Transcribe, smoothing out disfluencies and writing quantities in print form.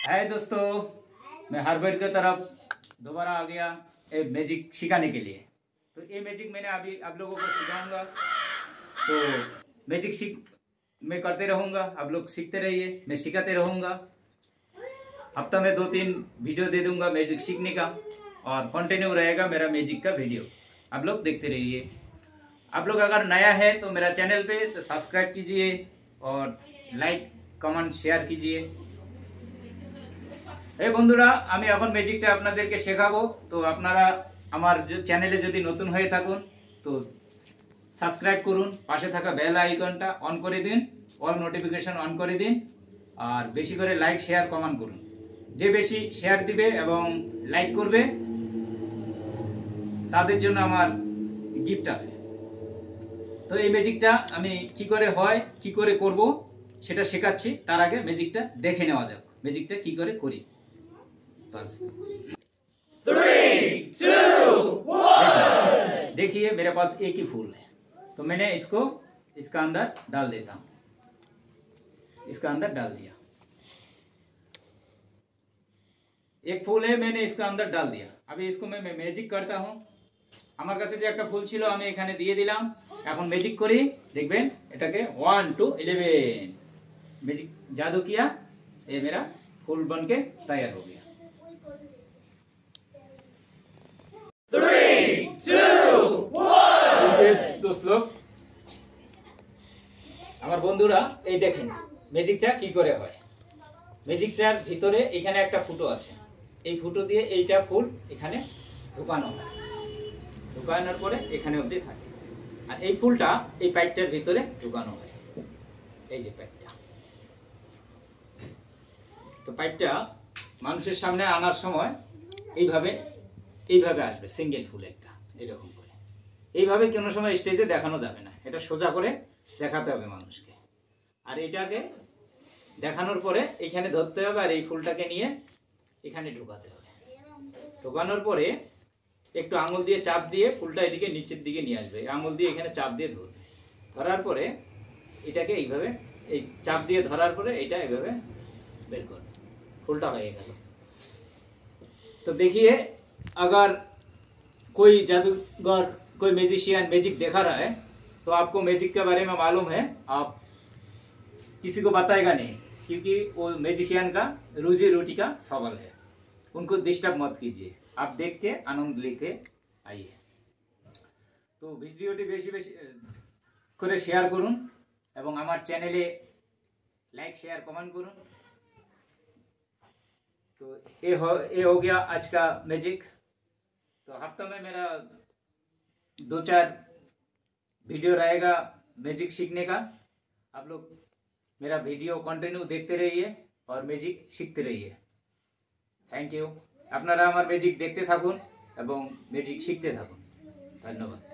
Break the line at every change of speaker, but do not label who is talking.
हाय दोस्तों, मैं हर बार की तरफ दोबारा आ गया ये मैजिक सिखाने के लिए। तो ये मैजिक मैंने अभी आप लोगों को सिखाऊंगा। तो मैजिक सीख मैं करते रहूँगा, आप लोग सीखते रहिए, मैं सिखाते रहूँगा। हफ्ता में 2-3 वीडियो दे दूंगा मैजिक सीखने का, और कंटिन्यू रहेगा मेरा मैजिक का वीडियो। आप लोग देखते रहिए। आप लोग अगर नया है तो मेरा चैनल पे तो सब्सक्राइब कीजिए और लाइक कमेंट शेयर कीजिए। এই বন্ধুরা, আমি এখন ম্যাজিকটা আপনাদেরকে শেখাবো। তো আপনারা আমার চ্যানেলে যদি নতুন হয়ে থাকুন তো সাবস্ক্রাইব করুন, পাশে থাকা বেল আইকনটা অন করে দিন, অল নোটিফিকেশন অন করে দিন, আর বেশি করে লাইক শেয়ার কমেন্ট করুন। যে বেশি শেয়ার দিবে এবং লাইক করবে তাদের জন্য আমার গিফট আছে। তো এই ম্যাজিকটা আমি কি করে হয়, কি করে করব সেটা শেখাচ্ছি। তার আগে ম্যাজিকটা দেখে নেওয়া যাক, ম্যাজিকটা কি করে করি। 3, 2, 1। देखिए मेरे पास एक ही फूल है, तो मैंने इसको इसका अंदर डाल देता हूं। इसका अंदर डाल दिया। एक फूल है, मैंने इसका अंदर डाल दिया। अभी इसको मैं मैजिक करता हूं। আমার কাছে যে একটা ফুল ছিল আমি এখানে দিয়ে দিলাম। এখন ম্যাজিক করি, দেখবেন এটাকে 1 2 11 मैजिक जादू किया, ये मेरा फूल बन के तैयार हो गया। 3, 2, 1। दोस्त लोग, আমার বন্ধুরা, এই দেখেন ম্যাজিকটা কি করে হয়। ম্যাজিকটার ভিতরে এখানে একটা ফুটো আছে, এই ফুটো দিয়ে এইটা ফুল এখানে ঢুকানো হয়। ঢুকানোর পরে এখানে অবধি থাকে, আর এই ফুলটা এই পাইপটার ভিতরে ঢুকানো হয়। এই যে পাইপটা, তো পাইপটা মানুষের সামনে আনার সময় এইভাবে আসবে, সিঙ্গেল ফুল একটা এরকম করে। এইভাবে কোনো সময় স্টেজে দেখানো যাবে না, এটা সোজা করে দেখাতে হবে মানুষকে। আর এটাকে দেখানোর পরে এখানে ধরতে হবে, আর এই ফুলটাকে নিয়ে এখানে ঢুকাতে হবে। ঢোকানোর পরে একটু আঙুল দিয়ে চাপ দিয়ে ফুলটা এদিকে নিচের দিকে নিয়ে আসবে। আঙুল দিয়ে এখানে চাপ দিয়ে ধরবে। ধরার পরে এটাকে এইভাবে এই চাপ দিয়ে ধরার পরে এটা এইভাবে বের করবে, फुलटा हो गया। तो देखिए, अगर कोई जादूगर, कोई मैजिशियन मैजिक देखा रहा है तो आपको मैजिक के बारे में मालूम है, आप किसी को बताएगा नहीं, क्योंकि वो मैजिशियन का रोजी रोटी का सवाल है। उनको डिस्टर्ब मत कीजिए, आप देख के आनंद लेके आइए। तो भिडियोटी बेशी बेशी करे शेयर करुन এবং আমার চ্যানেলে लाइक शेयर कमेंट करुन। तो ये हो गया आज का मैजिक। तो हफ्ता में मेरा 2-4 वीडियो रहेगा मैजिक सीखने का। आप लोग मेरा वीडियो कंटिन्यू देखते रहिए और मैजिक सीखते रहिए। Thank you. আপনারা আমার मैजिक देखते থাকুন এবং मैजिक শিখতে থাকুন। ধন্যবাদ।